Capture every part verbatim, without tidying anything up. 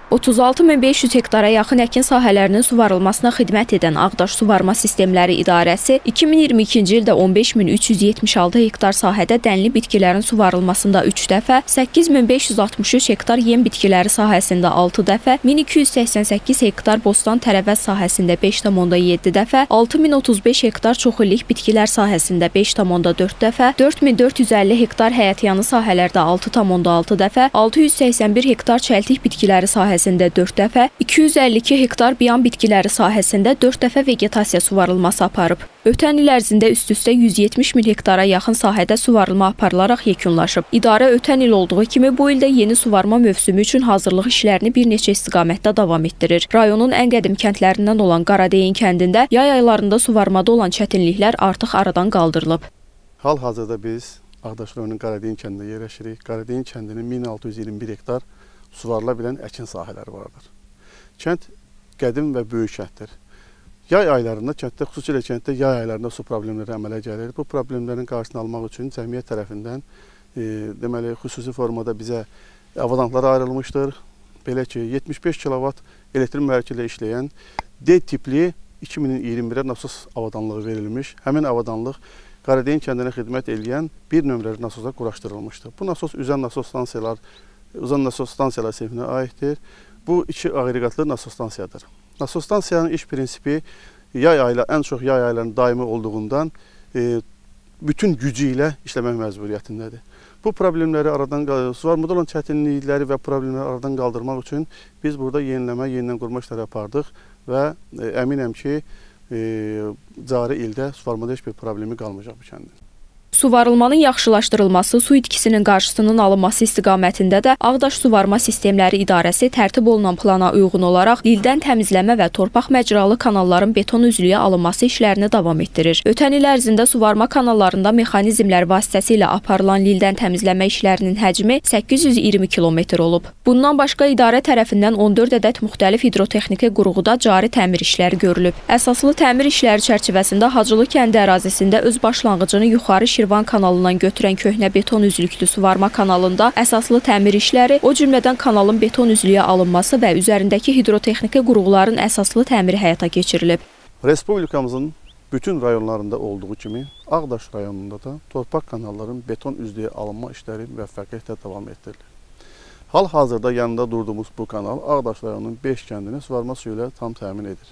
otuz altı min beş yüz hektara yaxın əkin sahələrinin suvarılmasına xidmət edən Ağdaş Suvarma Sistemləri İdarəsi iki min iyirmi ikinci ildə on beş min üç yüz yetmiş altı hektar sahədə dənli bitkilərin suvarılmasında üç dəfə, səkkiz min beş yüz altmış üç hektar yem bitkiləri sahəsində altı dəfə, min iki yüz səksən səkkiz hektar bostan tərəvəz sahəsində beş tam onda yeddi dəfə, altı min otuz beş hektar çoxillik bitkilər sahəsində beş tam onda dörd dəfə, dörd min dörd yüz əlli hektar həyətyanı sahələrdə altı tam onda altı dəfə, altı yüz səksən bir hektar çəltik bitkiləri sahəsində dörd dəfə, iki yüz əlli iki hektar biyan bitkiləri sahəsində dörd dəfə vegetasiya suvarılması aparıb. Ötən il ərzində üst-üstə yüz yetmiş min hektara yaxın sahədə suvarılma aparılaraq yekunlaşıb. İdarə ötən il olduğu kimi bu ildə yeni suvarma mövsümü üçün hazırlıq işlərini bir neçə istiqamətdə davam etdirir. Rayonun ən qədim kəndlərindən olan Qaradeyin kəndində yay aylarında suvarmada olan çətinliklər artıq aradan qaldırılıb. Hal-hazırda biz Ağdaş rayonunun Qaradeyin kəndində yerləşirik. Qaradeyin kəndinin min altı yüz iyirmi bir hektar suvarıla bilən əkin sahələri vardır. Kənd qədim və böyük kənddir. Yay aylarında kənddə, xüsusilə kənddə yay aylarında su problemləri əmələ gəlir. Bu problemlərin qarşısını almaq üçün cəmiyyət tərəfindən e, deməli, xüsusi formada bizə avadanlıqlar ayrılmışdır. Belə ki, yetmiş beş kilovat elektrik mühərriki ilə işləyən D tipli iki min iyirmi birə nasos avadanlığı verilmiş. Həmin avadanlıq Qaradeyin kəndinə xidmət edən bir nömrəli nasosa quraşdırılmışdır. Bu nasos üzən nasos stansiyalar, uzun nasos stansiyalar sinfinə aiddir. Bu iki aqreqatlı nasos stansiyadır. Nasos stansiyanın iş prinsipi yay ayla, ən çox yay aylarının daimi olduğundan e, bütün gücü ilə işləmək məcburiyyətindədir. Bu problemləri aradan, suvarmada olan çətinlikləri və problemləri aradan qaldırmaq üçün biz burada yeniləmə, yenidən qurma işləri apardıq və e, əminəm ki, e, cari ildə suvarmada heç bir problemi qalmayacaq bu kəndin. Suvarılmanın yaxşılaşdırılması, su itkisinin qarşısının alınması istiqamətində də Ağdaş Suvarma Sistemləri İdarəsi tərtib olunan plana uyğun olaraq lildən təmizləmə və torpaq məcralı kanalların beton üzlüyə alınması işlərini davam etdirir. Ötən il ərzində suvarma kanallarında mexanizmlər vasitəsilə aparılan lildən təmizləmə işlərinin həcmi səkkiz yüz iyirmi kilometr olub. Bundan başqa idarə tərəfindən on dörd ədəd müxtəlif hidrotexniki qurğuda cari təmir işləri görülüb. Əsaslı təmir işləri çərçivəsində Hacılı kəndi ərazisində öz başlanğıcını yuxarı Şirvan kanalından götürən köhnə beton üzlüklü suvarma kanalında əsaslı təmir işləri, o cümlədən kanalın beton üzlüyə alınması və üzərindəki hidrotexniki qurğuların əsaslı təmiri həyata keçirilib. Respublikamızın bütün rayonlarında olduğu kimi Ağdaş rayonunda da torpaq kanalların beton üzlüyə alınma işləri müvəffəqiyyətlə davam etdirilir. Hal-hazırda yanında durduğumuz bu kanal Ağdaş rayonunun beş kəndini suvarma suyu ilə tam təmin edir.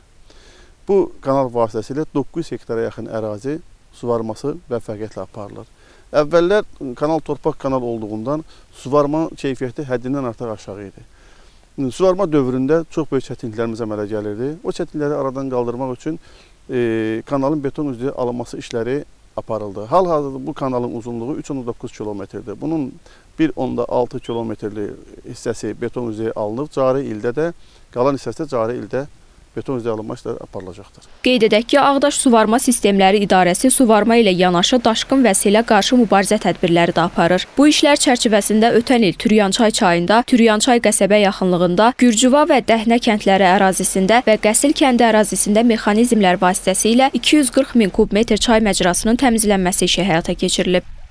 Bu kanal vasitəsilə doqquz yüz hektara yaxın ərazi suvarması müvəffəqiyyətlə aparılır. Əvvəllər kanal torpaq kanal olduğundan suvarma keyfiyyəti həddindən artıq aşağı idi. Suvarma dövründə çox böyük çətinliklərimiz əmələ gəlirdi. O çətinlikləri aradan qaldırmaq üçün e, kanalın beton üzlüyə alınması işləri aparıldı. Hal-hazırda bu kanalın uzunluğu üç nöqtə doqquz kilometrdir. Bunun bir nöqtə altı kilometrli hissəsi beton üzlüyə alınıb, cari ildə də qalan hissəsi də cari ildə beton üzlüyə alınma işləri aparılacaqdır. Qeyd edək ki, Ağdaş Suvarma Sistemləri İdarəsi suvarma ilə yanaşı daşqın və selə qarşı mübarizə tədbirləri də aparır. Bu işlər çərçivəsində ötən il Türyançay çayında, Türyançay qəsəbə yaxınlığında, Gürcüva və Dəhnə kəndləri ərazisində və Qəsil kəndi ərazisində mexanizmlər vasitəsilə iki yüz qırx min kub metr çay məcrasının təmizlənməsi işi həyata keçirilib.